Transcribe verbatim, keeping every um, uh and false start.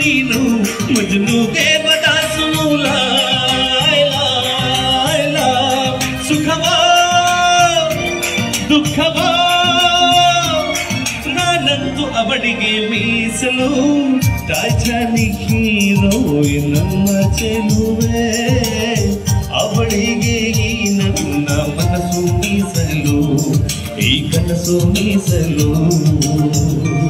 ನೀನು ಮಜ್ನುಗೆ ಬದಾಸುನು ಲಾಯ್ಲಾ ಸುಖವಾ ದುಃಖವಾ ನಾನಂತೂ ಅವಳಿಗೆ ಮೀಸಲು ಟೈಟಾನಿಕ್ ಹೀರೋ ನಮ್ಮ ಚೆಲುವೆ ಅವಳಿಗೆ ಈ ನನ್ನ ಮನಸ್ಸು ಮೀಸಲು ಈ ಕನಸು ಮೀಸಲು